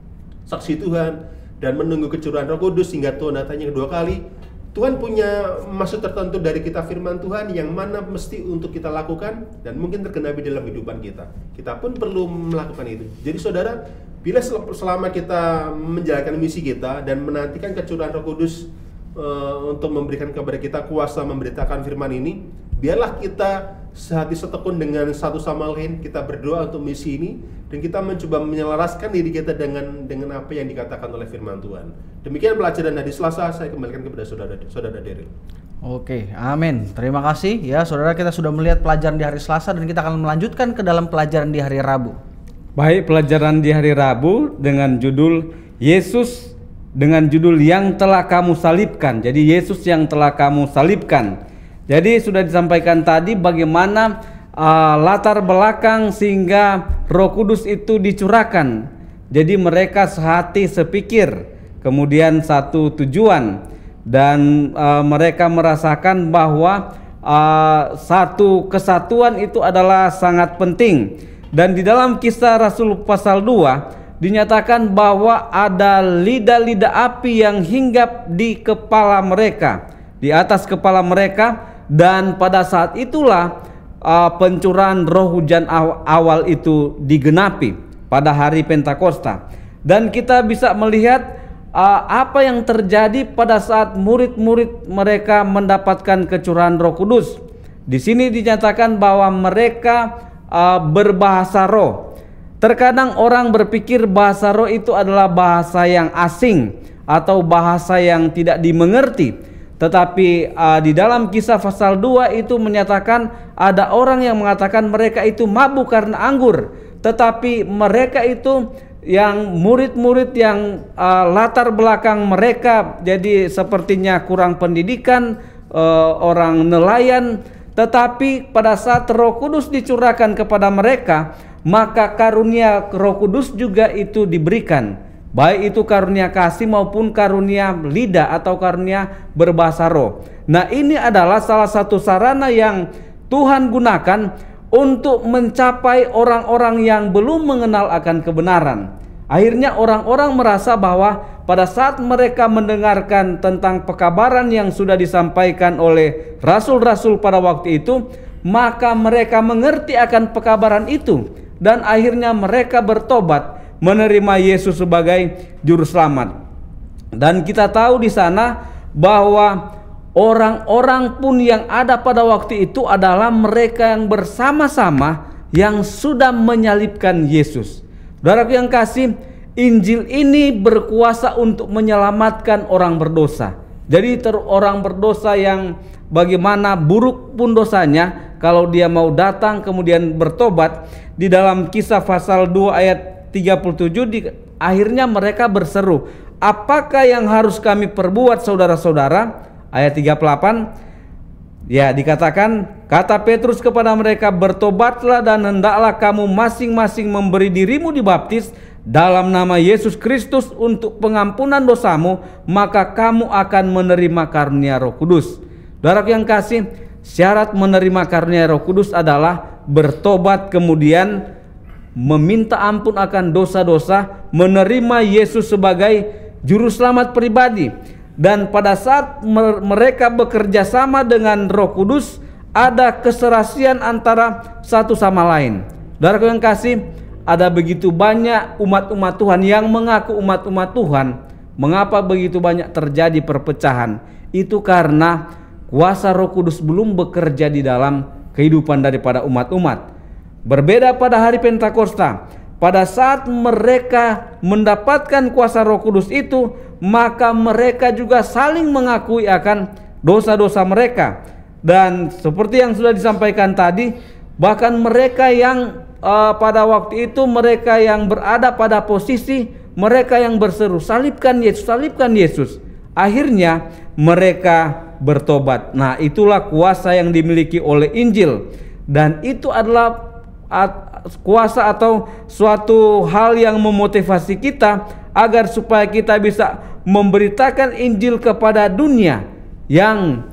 C: saksi Tuhan dan menunggu kecurahan Roh Kudus hingga Tuhan datangnya kedua kali. Tuhan punya maksud tertentu dari kita firman Tuhan yang mana mesti untuk kita lakukan dan mungkin tergenapi dalam kehidupan kita. Kita pun perlu melakukan itu. Jadi saudara, bila selama kita menjalankan misi kita dan menantikan kecurahan Roh Kudus uh, untuk memberikan kepada kita kuasa memberitakan firman ini, biarlah kita sehati setekun dengan satu sama lain, kita berdoa untuk misi ini dan kita mencoba menyelaraskan diri kita dengan dengan apa yang dikatakan oleh firman Tuhan. Demikian pelajaran hari Selasa, saya kembalikan kepada saudara saudara Daryl.
A: Oke, amin. Terima kasih ya saudara, kita sudah melihat pelajaran di hari Selasa dan kita akan melanjutkan ke dalam pelajaran di hari Rabu.
B: Baik, pelajaran di hari Rabu dengan judul Yesus dengan judul yang telah kamu salibkan. Jadi Yesus yang telah kamu salibkan. Jadi sudah disampaikan tadi bagaimana uh, latar belakang sehingga Roh Kudus itu dicurahkan. Jadi mereka sehati sepikir, kemudian satu tujuan, dan uh, mereka merasakan bahwa uh, satu kesatuan itu adalah sangat penting. Dan di dalam Kisah Rasul pasal dua dinyatakan bahwa ada lidah-lidah api yang hinggap di kepala mereka, di atas kepala mereka. Dan pada saat itulah uh, pencurahan roh hujan aw awal itu digenapi pada hari Pentakosta. Dan kita bisa melihat uh, apa yang terjadi pada saat murid-murid mereka mendapatkan kecurahan Roh Kudus. Di sini dinyatakan bahwa mereka uh, berbahasa roh. Terkadang orang berpikir bahasa roh itu adalah bahasa yang asing atau bahasa yang tidak dimengerti. Tetapi uh, di dalam Kisah pasal dua itu menyatakan ada orang yang mengatakan mereka itu mabuk karena anggur. Tetapi mereka itu yang murid-murid yang uh, latar belakang mereka jadi sepertinya kurang pendidikan, uh, orang nelayan. Tetapi pada saat Roh Kudus dicurahkan kepada mereka, maka karunia Roh Kudus juga itu diberikan. Baik itu karunia kasih maupun karunia lidah atau karunia berbahasa roh. Nah, ini adalah salah satu sarana yang Tuhan gunakan untuk mencapai orang-orang yang belum mengenal akan kebenaran. Akhirnya orang-orang merasa bahwa pada saat mereka mendengarkan tentang pekabaran yang sudah disampaikan oleh rasul-rasul pada waktu itu, maka mereka mengerti akan pekabaran itu dan akhirnya mereka bertobat, menerima Yesus sebagai juru selamat. Dan kita tahu di sana bahwa orang-orang pun yang ada pada waktu itu adalah mereka yang bersama-sama yang sudah menyalibkan Yesus. Saudaraku yang kasih, Injil ini berkuasa untuk menyelamatkan orang berdosa. Jadi ter orang berdosa yang bagaimana buruk pun dosanya, kalau dia mau datang kemudian bertobat, di dalam Kisah pasal dua ayat tiga puluh tujuh di akhirnya mereka berseru, apakah yang harus kami perbuat saudara-saudara? Ayat tiga puluh delapan, ya dikatakan, kata Petrus kepada mereka, bertobatlah dan hendaklah kamu masing-masing memberi dirimu dibaptis dalam nama Yesus Kristus untuk pengampunan dosamu, maka kamu akan menerima karunia Roh Kudus. Saudara yang kasih, syarat menerima karunia Roh Kudus adalah bertobat, kemudian meminta ampun akan dosa-dosa, menerima Yesus sebagai juru selamat pribadi. Dan pada saat mereka bekerja sama dengan Roh Kudus, ada keserasian antara satu sama lain. Saudara yang kasih, ada begitu banyak umat-umat Tuhan yang mengaku umat-umat Tuhan. Mengapa begitu banyak terjadi perpecahan? Itu karena kuasa Roh Kudus belum bekerja di dalam kehidupan daripada umat-umat. Berbeda pada hari Pentakosta, pada saat mereka mendapatkan kuasa Roh Kudus itu, maka mereka juga saling mengakui akan dosa-dosa mereka. Dan seperti yang sudah disampaikan tadi, bahkan mereka yang Uh, pada waktu itu mereka yang berada pada posisi mereka yang berseru, salibkan Yesus, salibkan Yesus. Akhirnya mereka bertobat. Nah, itulah kuasa yang dimiliki oleh Injil, dan itu adalah at, kuasa atau suatu hal yang memotivasi kita agar supaya kita bisa memberitakan Injil kepada dunia yang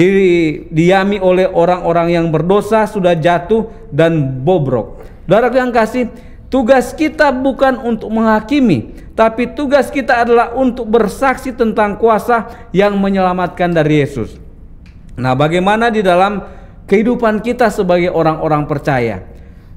B: didiami oleh orang-orang yang berdosa, sudah jatuh dan bobrok. Saudara yang kasih, tugas kita bukan untuk menghakimi, tapi tugas kita adalah untuk bersaksi tentang kuasa yang menyelamatkan dari Yesus. Nah, bagaimana di dalam kehidupan kita sebagai orang-orang percaya?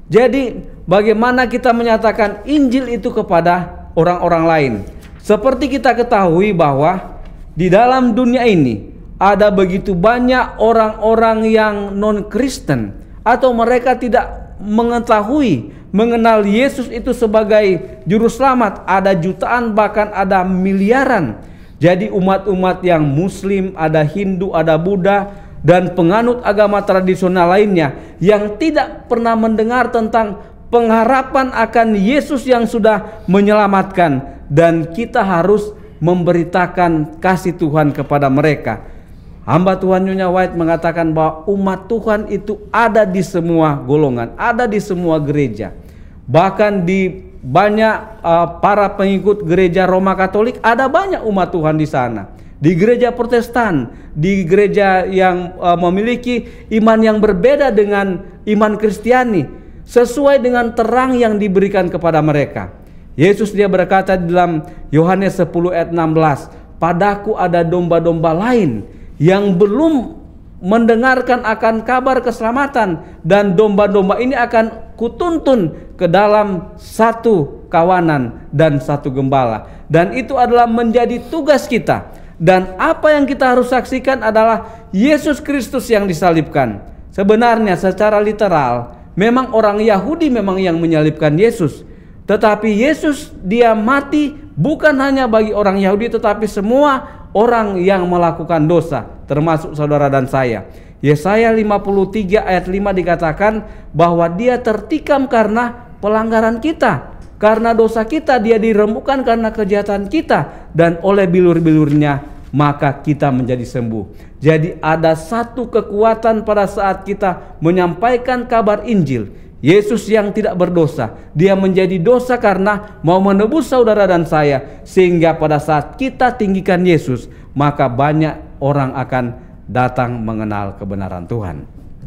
B: Jadi, bagaimana kita menyatakan Injil itu kepada orang-orang lain? Seperti kita ketahui bahwa di dalam dunia ini ada begitu banyak orang-orang yang non-Kristen, atau mereka tidak mengetahui, mengenal Yesus itu sebagai juru selamat. Ada jutaan, bahkan ada miliaran. Jadi umat-umat yang Muslim, ada Hindu, ada Buddha, dan penganut agama tradisional lainnya yang tidak pernah mendengar tentang pengharapan akan Yesus yang sudah menyelamatkan. Dan kita harus memberitakan kasih Tuhan kepada mereka. Hamba Tuhan Nyonya White mengatakan bahwa umat Tuhan itu ada di semua golongan, ada di semua gereja. Bahkan di banyak uh, para pengikut gereja Roma Katolik, ada banyak umat Tuhan di sana. Di gereja Protestan, di gereja yang uh, memiliki iman yang berbeda dengan iman Kristiani, sesuai dengan terang yang diberikan kepada mereka. Yesus dia berkata di dalam Yohanes sepuluh ayat enam belas, padaku ada domba-domba lain yang belum mendengarkan akan kabar keselamatan, dan domba-domba ini akan kutuntun ke dalam satu kawanan dan satu gembala. Dan itu adalah menjadi tugas kita. Dan apa yang kita harus saksikan adalah Yesus Kristus yang disalibkan. Sebenarnya secara literal memang orang Yahudi memang yang menyalibkan Yesus, tetapi Yesus dia mati bukan hanya bagi orang Yahudi, tetapi semua orang yang melakukan dosa, termasuk saudara dan saya. Yesaya lima puluh tiga ayat lima dikatakan bahwa dia tertikam karena pelanggaran kita, karena dosa kita dia diremukkan karena kejahatan kita, dan oleh bilur-bilurnya maka kita menjadi sembuh. Jadi ada satu kekuatan pada saat kita menyampaikan kabar Injil. Yesus yang tidak berdosa, dia menjadi dosa karena mau menebus saudara dan saya, sehingga pada saat kita tinggikan Yesus, maka banyak orang akan datang mengenal kebenaran Tuhan.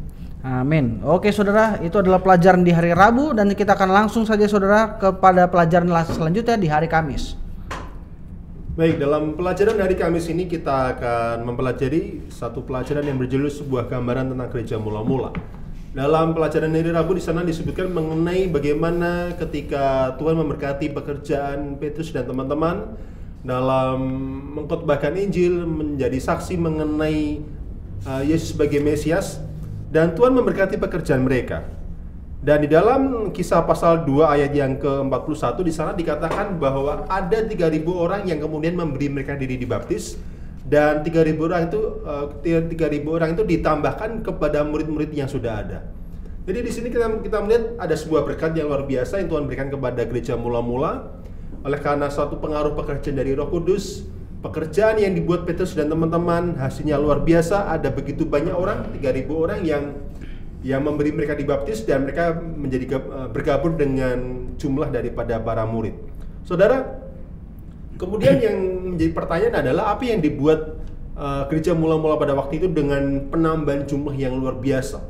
A: Amin. Oke saudara, itu adalah pelajaran di hari Rabu, dan kita akan langsung saja saudara kepada pelajaran selanjutnya di hari Kamis.
C: Baik, dalam pelajaran hari Kamis ini kita akan mempelajari satu pelajaran yang berjudul sebuah gambaran tentang gereja mula-mula. Dalam pelajaran hari Rabu di sana disebutkan mengenai bagaimana ketika Tuhan memberkati pekerjaan Petrus dan teman-teman dalam mengkhotbahkan Injil, menjadi saksi mengenai uh, Yesus sebagai Mesias, dan Tuhan memberkati pekerjaan mereka. Dan di dalam Kisah pasal dua ayat yang ke empat puluh satu di sana dikatakan bahwa ada tiga ribu orang yang kemudian memberi mereka diri dibaptis, dan tiga ribu orang itu uh, tiga ribu orang itu ditambahkan kepada murid-murid yang sudah ada. Jadi di sini kita kita melihat ada sebuah berkat yang luar biasa yang Tuhan berikan kepada gereja mula-mula oleh karena suatu pengaruh pekerjaan dari Roh Kudus. Pekerjaan yang dibuat Petrus dan teman-teman hasilnya luar biasa. Ada begitu banyak orang, tiga ribu orang yang yang memberi mereka dibaptis dan mereka menjadi bergabung dengan jumlah daripada para murid. Saudara, kemudian yang menjadi pertanyaan adalah apa yang dibuat uh, gereja mula-mula pada waktu itu dengan penambahan jumlah yang luar biasa.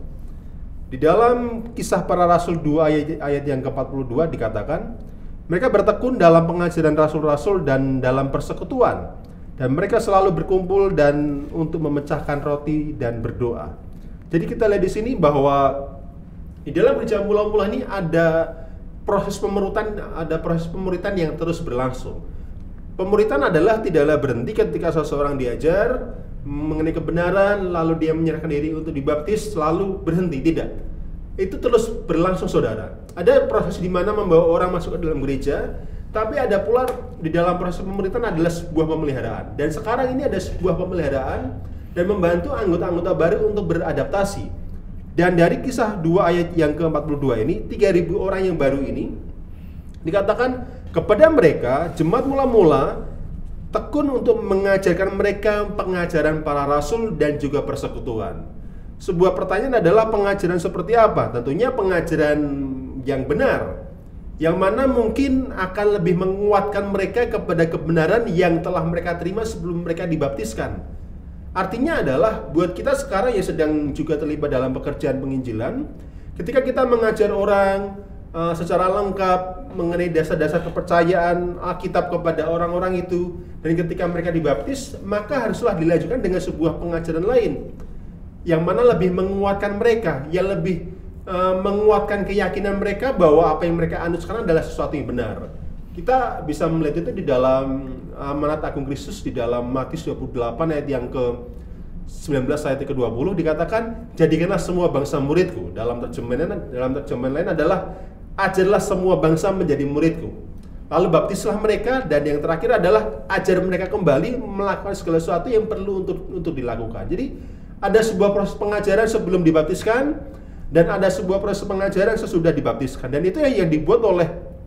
C: Di dalam Kisah Para Rasul dua ayat, ayat yang ke empat puluh dua dikatakan, mereka bertekun dalam pengajaran rasul-rasul dan dalam persekutuan, dan mereka selalu berkumpul dan untuk memecahkan roti dan berdoa. Jadi kita lihat di sini bahwa di dalam gereja mula-mula ini ada proses pemuritan, ada proses pemuritan yang terus berlangsung. Pemuritan adalah tidaklah berhenti ketika seseorang diajar mengenai kebenaran lalu dia menyerahkan diri untuk dibaptis lalu berhenti, tidak. Itu terus berlangsung, saudara. Ada proses di mana membawa orang masuk ke dalam gereja, tapi ada pula di dalam proses pemuritan adalah sebuah pemeliharaan. Dan sekarang ini ada sebuah pemeliharaan dan membantu anggota-anggota baru untuk beradaptasi. Dan dari Kisah dua ayat yang ke empat puluh dua ini, tiga ribu orang yang baru ini dikatakan kepada mereka, jemaat mula-mula tekun untuk mengajarkan mereka pengajaran para rasul dan juga persekutuan. Sebuah pertanyaan adalah pengajaran seperti apa? Tentunya pengajaran yang benar, yang mana mungkin akan lebih menguatkan mereka kepada kebenaran yang telah mereka terima sebelum mereka dibaptiskan. Artinya adalah buat kita sekarang yang sedang juga terlibat dalam pekerjaan penginjilan, ketika kita mengajar orang uh, secara lengkap mengenai dasar-dasar kepercayaan Alkitab kepada orang-orang itu, dan ketika mereka dibaptis, maka haruslah dilanjutkan dengan sebuah pengajaran lain yang mana lebih menguatkan mereka, yang lebih uh, menguatkan keyakinan mereka bahwa apa yang mereka anut sekarang adalah sesuatu yang benar. Kita bisa melihat itu di dalam Amanat Agung Kristus di dalam Matius dua puluh delapan ayat yang ke sembilan belas ayat ke dua puluh dikatakan, jadikanlah semua bangsa muridku. Dalam terjemahan dalam terjemahan lain adalah ajarlah semua bangsa menjadi muridku. Lalu baptislah mereka, dan yang terakhir adalah ajar mereka kembali melakukan segala sesuatu yang perlu untuk untuk dilakukan. Jadi ada sebuah proses pengajaran sebelum dibaptiskan dan ada sebuah proses pengajaran sesudah dibaptiskan. Dan itu yang dibuat oleh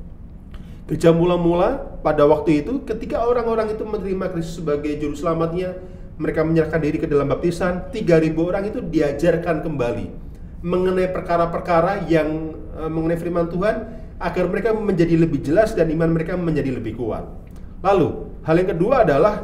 C: gereja mula-mula pada waktu itu. Ketika orang-orang itu menerima Kristus sebagai juru selamatnya, mereka menyerahkan diri ke dalam baptisan, tiga ribu orang itu diajarkan kembali mengenai perkara-perkara yang uh, mengenai firman Tuhan, agar mereka menjadi lebih jelas dan iman mereka menjadi lebih kuat. Lalu, hal yang kedua adalah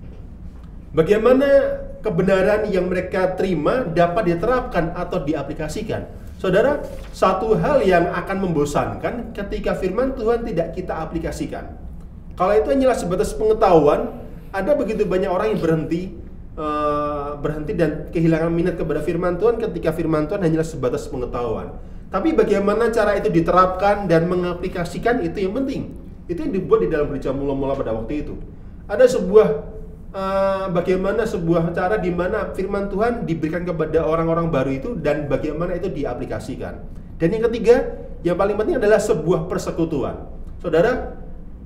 C: bagaimana kebenaran yang mereka terima dapat diterapkan atau diaplikasikan. Saudara, satu hal yang akan membosankan ketika firman Tuhan tidak kita aplikasikan. Kalau itu hanyalah sebatas pengetahuan, ada begitu banyak orang yang berhenti uh, berhenti dan kehilangan minat kepada firman Tuhan ketika firman Tuhan hanyalah sebatas pengetahuan. Tapi bagaimana cara itu diterapkan dan mengaplikasikan, itu yang penting. Itu yang dibuat di dalam gereja mula-mula pada waktu itu. Ada sebuah Uh, bagaimana sebuah cara di mana firman Tuhan diberikan kepada orang-orang baru itu dan bagaimana itu diaplikasikan. Dan yang ketiga, yang paling penting adalah sebuah persekutuan. Saudara,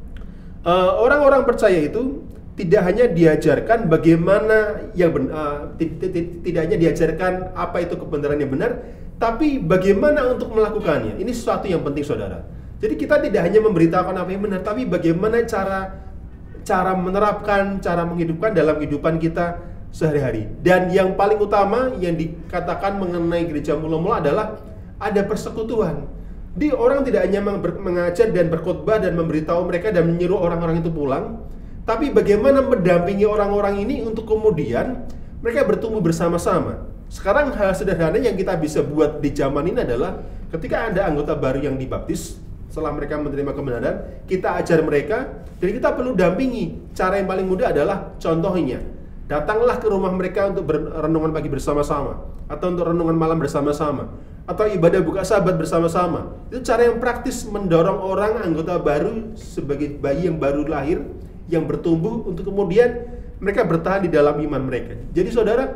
C: uh, orang-orang percaya itu tidak hanya diajarkan bagaimana yang ben, uh, tidak hanya diajarkan apa itu kebenaran yang benar, tapi bagaimana untuk melakukannya. Ini sesuatu yang penting, saudara. Jadi kita tidak hanya memberitakan apa yang benar, tapi bagaimana cara cara menerapkan, cara menghidupkan dalam kehidupan kita sehari-hari. Dan yang paling utama yang dikatakan mengenai gereja mula-mula adalah ada persekutuan. Di orang tidak hanya mengajar dan berkhotbah dan memberitahu mereka dan menyuruh orang-orang itu pulang, tapi bagaimana mendampingi orang-orang ini untuk kemudian mereka bertumbuh bersama-sama. Sekarang hal sederhana yang kita bisa buat di zaman ini adalah ketika ada anggota baru yang dibaptis, setelah mereka menerima kebenaran, kita ajar mereka dan kita perlu dampingi. Cara yang paling mudah adalah contohnya, datanglah ke rumah mereka untuk renungan pagi bersama-sama, atau untuk renungan malam bersama-sama, atau ibadah buka sabat bersama-sama. Itu cara yang praktis mendorong orang anggota baru sebagai bayi yang baru lahir, yang bertumbuh untuk kemudian mereka bertahan di dalam iman mereka. Jadi saudara,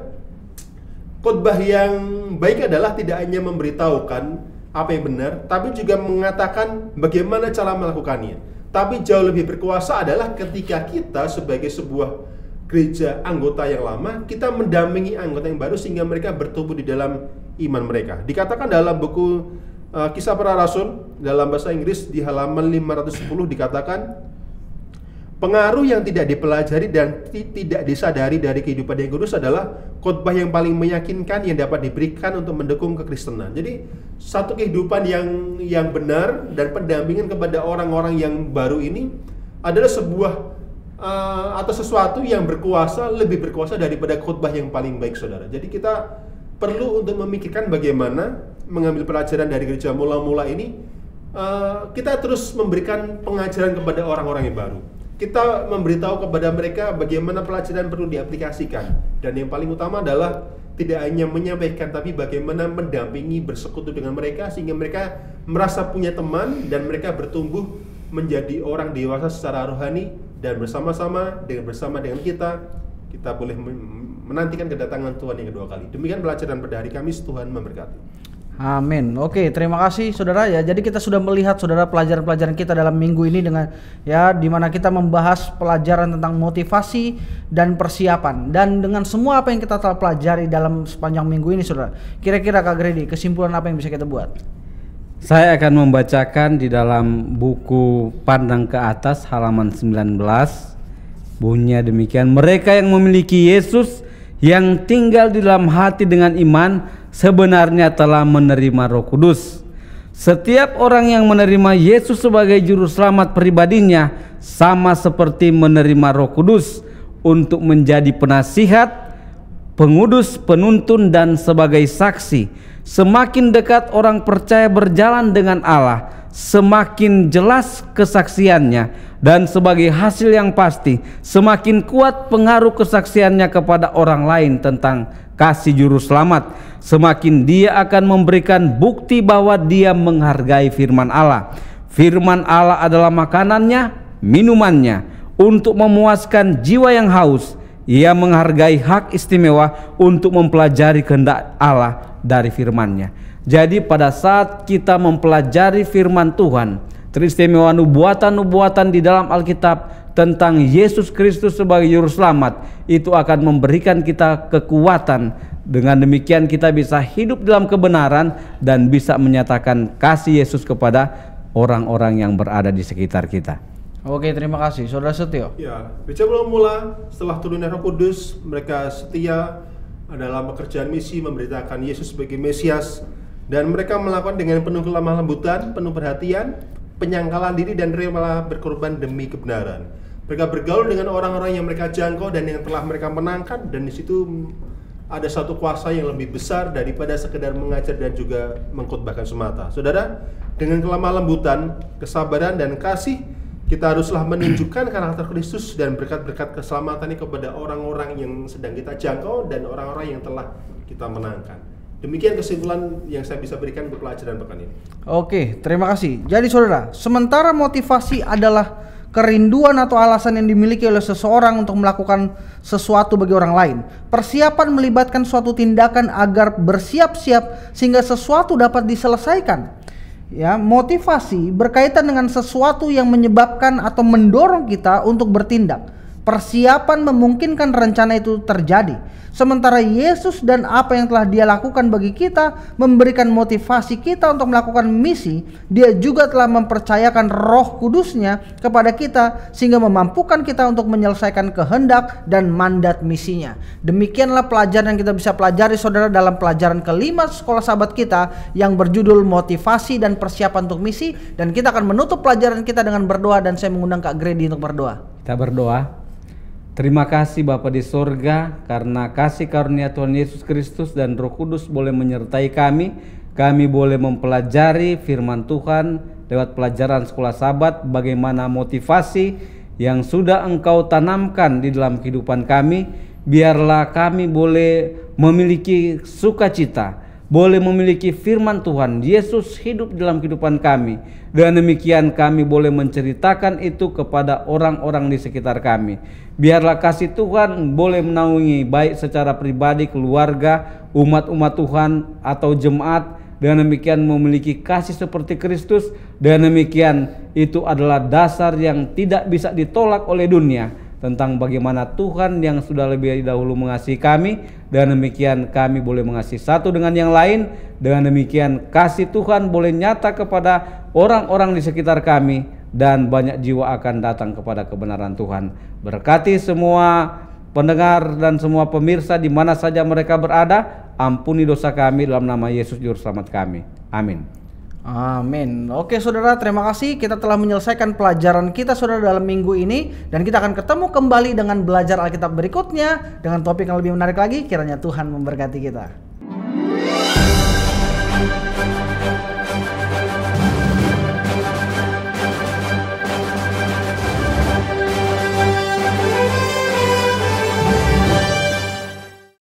C: khotbah yang baik adalah tidak hanya memberitahukan apa yang benar, tapi juga mengatakan bagaimana cara melakukannya. Tapi jauh lebih berkuasa adalah ketika kita sebagai sebuah gereja anggota yang lama, kita mendampingi anggota yang baru sehingga mereka bertumbuh di dalam iman mereka. Dikatakan dalam buku uh, Kisah Para Rasul dalam bahasa Inggris di halaman lima ratus sepuluh dikatakan, pengaruh yang tidak dipelajari dan tidak disadari dari kehidupan yang kudus adalah khotbah yang paling meyakinkan yang dapat diberikan untuk mendukung kekristenan. Jadi satu kehidupan yang yang benar dan pendampingan kepada orang-orang yang baru ini adalah sebuah uh, atau sesuatu yang berkuasa, lebih berkuasa daripada khotbah yang paling baik, saudara. Jadi kita perlu untuk memikirkan bagaimana mengambil pelajaran dari gereja mula-mula ini. Uh, kita terus memberikan pengajaran kepada orang-orang yang baru. Kita memberitahu kepada mereka bagaimana pelajaran perlu diaplikasikan, dan yang paling utama adalah tidak hanya menyampaikan tapi bagaimana mendampingi, bersekutu dengan mereka sehingga mereka merasa punya teman dan mereka bertumbuh menjadi orang dewasa secara rohani, dan bersama-sama dengan bersama dengan kita kita boleh menantikan kedatangan Tuhan yang kedua kali. Demikian pelajaran pada hari Kamis. Tuhan memberkati.
A: Amin. Oke, terima kasih saudara ya. Jadi kita sudah melihat saudara pelajaran-pelajaran kita dalam minggu ini dengan ya di mana kita membahas pelajaran tentang motivasi dan persiapan, dan dengan semua apa yang kita telah pelajari dalam sepanjang minggu ini saudara. Kira-kira Kak Gredi, kesimpulan apa yang bisa kita buat?
B: Saya akan membacakan di dalam buku Pandang ke Atas halaman sembilan belas. Bunyinya demikian, mereka yang memiliki Yesus yang tinggal di dalam hati dengan iman sebenarnya telah menerima Roh Kudus. Setiap orang yang menerima Yesus sebagai juru selamat pribadinya sama seperti menerima Roh Kudus untuk menjadi penasihat, pengudus, penuntun, dan sebagai saksi. Semakin dekat orang percaya berjalan dengan Allah, semakin jelas kesaksiannya, dan sebagai hasil yang pasti, semakin kuat pengaruh kesaksiannya kepada orang lain tentang kasih juru selamat. Semakin dia akan memberikan bukti bahwa dia menghargai firman Allah. Firman Allah adalah makanannya, minumannya, untuk memuaskan jiwa yang haus. Ia menghargai hak istimewa untuk mempelajari kehendak Allah dari firman-Nya. Jadi pada saat kita mempelajari firman Tuhan, teristimewa nubuatan-nubuatan di dalam Alkitab tentang Yesus Kristus sebagai juru selamat, itu akan memberikan kita kekuatan. Dengan demikian kita bisa hidup dalam kebenaran dan bisa menyatakan kasih Yesus kepada orang-orang yang berada di sekitar kita.
A: Oke, terima kasih Saudara Setio.
C: Ya, gereja mula setelah turunnya Roh Kudus, mereka setia dalam pekerjaan misi memberitakan Yesus sebagai Mesias, dan mereka melakukan dengan penuh kelemah lembutan, penuh perhatian, penyangkalan diri, dan rela berkorban demi kebenaran. Mereka bergaul dengan orang-orang yang mereka jangkau dan yang telah mereka menangkan, dan di situ ada satu kuasa yang lebih besar daripada sekedar mengajar dan juga mengkhotbahkan semata. Saudara, dengan kelemah lembutan, kesabaran, dan kasih, kita haruslah menunjukkan karakter Kristus dan berkat-berkat keselamatan ini kepada orang-orang yang sedang kita jangkau dan orang-orang yang telah kita menangkan. Demikian kesimpulan yang saya bisa berikan untuk pelajaran pekan ini.
A: Oke, terima kasih. Jadi saudara, sementara motivasi adalah kerinduan atau alasan yang dimiliki oleh seseorang untuk melakukan sesuatu bagi orang lain, persiapan melibatkan suatu tindakan agar bersiap-siap sehingga sesuatu dapat diselesaikan. Ya, motivasi berkaitan dengan sesuatu yang menyebabkan atau mendorong kita untuk bertindak. Persiapan memungkinkan rencana itu terjadi. Sementara Yesus dan apa yang telah Dia lakukan bagi kita memberikan motivasi kita untuk melakukan misi, Dia juga telah mempercayakan Roh Kudus-Nya kepada kita sehingga memampukan kita untuk menyelesaikan kehendak dan mandat misinya. Demikianlah pelajaran yang kita bisa pelajari saudara dalam pelajaran kelima sekolah sahabat kita yang berjudul motivasi dan persiapan untuk misi, dan kita akan menutup pelajaran kita dengan berdoa, dan saya mengundang Kak Gredi untuk berdoa.
B: Kita berdoa. Terima kasih Bapa di sorga, karena kasih karunia Tuhan Yesus Kristus dan Roh Kudus boleh menyertai kami. Kami boleh mempelajari firman Tuhan lewat pelajaran sekolah sahabat, bagaimana motivasi yang sudah Engkau tanamkan di dalam kehidupan kami. Biarlah kami boleh memiliki sukacita, boleh memiliki firman Tuhan Yesus hidup dalam kehidupan kami. Dengan demikian kami boleh menceritakan itu kepada orang-orang di sekitar kami. Biarlah kasih Tuhan boleh menaungi baik secara pribadi, keluarga, umat-umat Tuhan atau jemaat. Dengan demikian memiliki kasih seperti Kristus. Dengan demikian itu adalah dasar yang tidak bisa ditolak oleh dunia, tentang bagaimana Tuhan yang sudah lebih dahulu mengasihi kami, dan demikian kami boleh mengasihi satu dengan yang lain. Dengan demikian kasih Tuhan boleh nyata kepada orang-orang di sekitar kami, dan banyak jiwa akan datang kepada kebenaran Tuhan. Berkati semua pendengar dan semua pemirsa di mana saja mereka berada. Ampuni dosa kami dalam nama Yesus Juru Selamat kami. Amin.
A: Amin. Oke saudara, terima kasih. Kita telah menyelesaikan pelajaran kita saudara dalam minggu ini, dan kita akan ketemu kembali dengan belajar Alkitab berikutnya dengan topik yang lebih menarik lagi. Kiranya Tuhan memberkati kita.